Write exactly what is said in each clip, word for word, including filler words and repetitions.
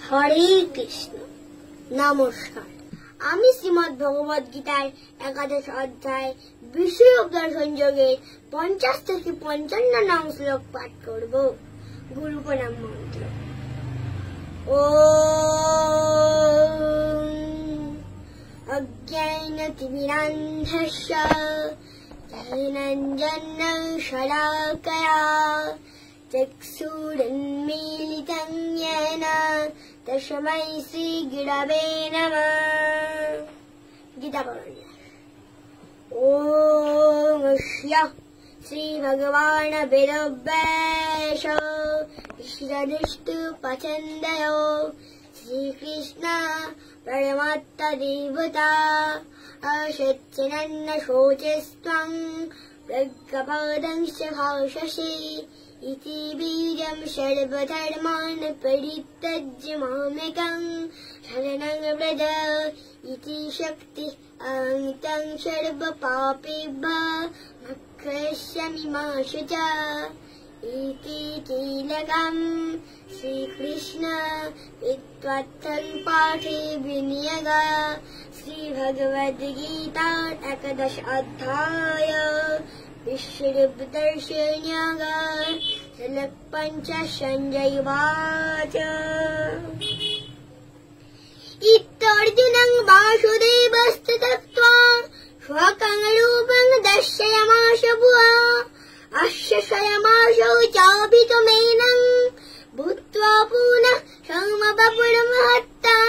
হরে কৃষ্ণ। নমস্কার, আমি শ্রীমদ ভগবদ গীতার একাদশ অধ্যায় বিষয় দর্শন যোগের পঞ্চাশ থেকে পঞ্চান্ন নং শ্লোক পাঠ করব। গুরু প্রণাম মন্ত্র। ওম অজ্ঞানতিমিরান্ধস্য জ্ঞানাঞ্জनं শলাকয়া চক্ষুरुन्मीलितं येन तस्मै श्री गुरवे नमः। गीता पारायण। ओम श्री भगवान वेदव्यास ऋषिरदुष्टु पचन्दयो श्री कृष्ण परमात्मा देवता असच्चिनन्न शोचस्त्वं प्रज्ञापदं च भाषसे इति बीजं सर्वधर्मान् परित्यज्य मामेकं शरणं व्रज इति शक्तिः अहं तं सर्वपापेभ्यः मोक्षयिष्यामि मा शुचा इति कीलकं श्रीकृष्ण विद्वत्तं पाठे विनियोग। श्रीभगवद्गीता एकादश अध्याय विश्वरूप दर्शनयोग श्लोक पंचाश। संजय उवाच इत्तर्जुनं वासुदेवस्तु तत्त्वा स्वकं रूपं दर्शयामास भुवा अस्य स्वयमासौ चाभितमेनं भूत्वा पुनः समबपुरमहत्ता।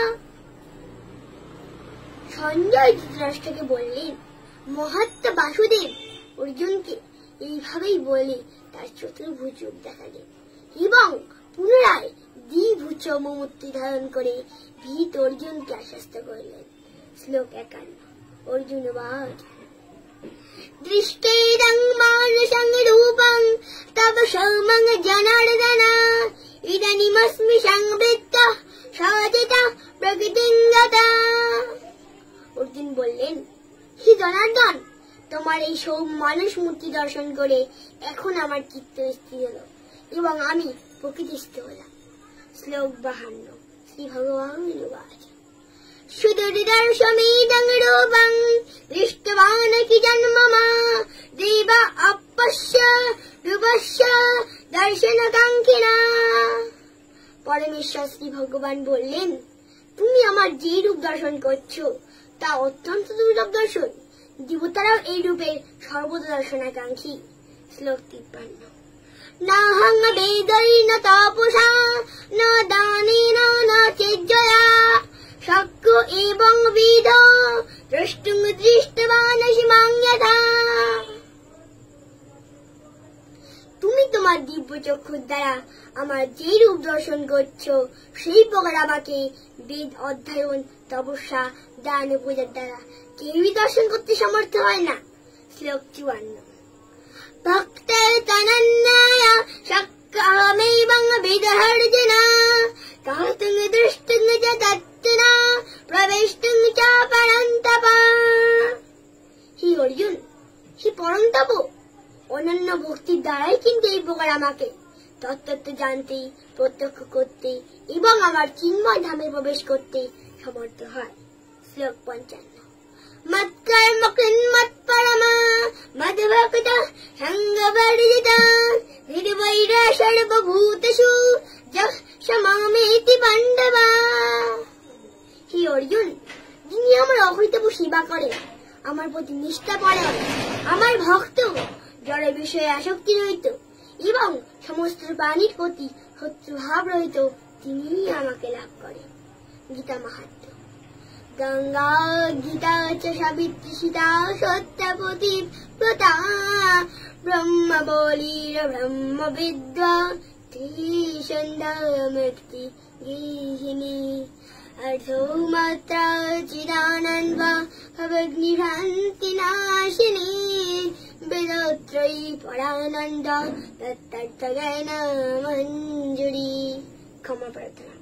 সঞ্জয় ধৃতরাষ্ট্রকে বললেন, মহাত্মা বাসুদেব অর্জুনকে এইভাবেই বলে তার চতুর্ভুজ রূপ দেখালেন এবং পুনরায় দ্বিভুজ মূর্তি ধারণ করে ভীত অর্জুনকে আশ্বস্ত করলেন। শ্লোক একান্ন। অর্জুন উবাচ দৃষ্টেদং মানসং রূপং তব সৌমং জনার্দন ইদানীমস্মি সংবৃত্তঃ সচেতঃ প্রকৃতিং গতঃ। অর্জুন বললেন, হে জনার্দন, তোমার এই সৌম মানুষ মূর্তি দর্শন করে এখন আমার চিত্ত স্থির হলো এবং আমি প্রকৃতিস্থ হলাম। শ্লোক বাহান্ন। শ্রী ভগবান উবাচ সুদুর্দর্শমিদং রূপং দৃষ্টবান কি জন্মম দেব আপস্য রূপস্য দর্শনকাঙ্ক্ষিণা। পরমেশ্বর শ্রী ভগবান বললেন, তুমি আমার যে রূপ দর্শন করছো তা অত্যন্ত দুর্লভ দর্শন। দেবতারাও এই রূপের সর্বদা দর্শনাকাঙ্ক্ষী। শ্লোক তিপ্পান্ন। নাহং বেदैर्न তপসা ন দানেন ন চেজ্জয়া শক্য এবং বিদ দ্রষ্টুং দৃষ্টবানসি মাং যথা। তুমি তোমার দিব্য চক্ষুর দ্বারা আমার যে রূপ দর্শন করছো সেই প্রকার আমাকে বেদ অধ্যয়ন, তপস্যা, দান, পূজার দ্বারা কেউই দর্শন করতে সমর্থ হয় না। শ্লোক চুয়ান্ন। ভক্তের তনন্যায় শক্যহমেবং বিদহর্জুন কাহতুং দৃষ্টুং চ তত্ত্বনা প্রবেষ্টুং চ পরন্তপ। হে অর্জুন, হে পরন্তপ, অনন্য ভক্তির দ্বারাই কিন্তু এই প্রকার আমাকে তত্ত্ব জানতে, প্রত্যক্ষ করতে এবং আমার চিন্ময় ধামে প্রবেশ করতে সমর্থ হয়। শ্লোক পঞ্চান্ন। মৎকর্ম কৃন্মৎপরম মদ্ভক্ত সঙ্গবর্জিত নির্বৈর সর্বভূতেষু যঃ মামেতি পাণ্ডব। হে অর্জুন, যিনি আমার অকৃতজ্ঞ সেবা করে, আমার প্রতি নিষ্ঠাপরায়ণ, আমার ভক্ত, জড় বিষয়ে আসক্তি রহিত এবং সমস্ত প্রাণীর প্রতি শত্রুভাব রহিত, তিনি আমাকে লাভ করে। গীতা মাহাত্ম্য। গঙ্গা গীতা চ সাবিত্রী সীতা সত্যপতি প্রতা ব্রহ্ম বলির ব্রহ্ম বিদ্যা ত্রিসন্ধ্যা মুক্তি গৃহিণী অর্ধমাত্রা চিদানন্দ ভবগ্নিভ্রান্তি নাশিনী বেদত্রয়ী পরানন্দ তত্তর্থ জ্ঞান মঞ্জুরি। ক্ষমা প্রার্থনা।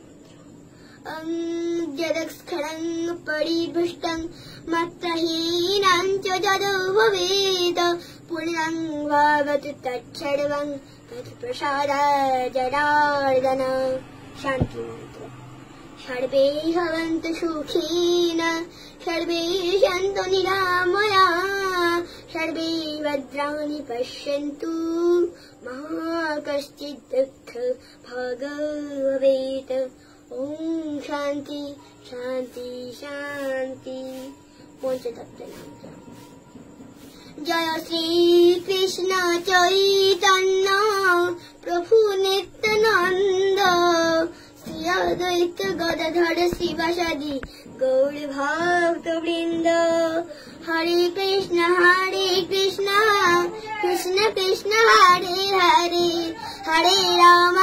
যদক্ষরং পরিভৃষ্টং মাত্রহীনং চ যদো ভবেৎ পূর্ণং ভবতু তৎসর্বং তৎপ্রসাদাৎ জনার্দন। শান্তি মন্ত্র। सर्वे भवन्तु सुखिनः सर्वे सन्तु निरामयाः सर्वे भद्राणि पश्यन्तु मा कश्चित् दुःखभाग् भवेत्। ओम शांति शांति शांति। पंचतत्व। जय श्री कृष्ण चैतन्य प्रभु नित्यानंद श्री अद्वैत गदाधर शिवासादि गौर भक्तवृंद। हरे कृष्ण हरे कृष्ण कृष्ण कृष्ण हरे हरे हरे राम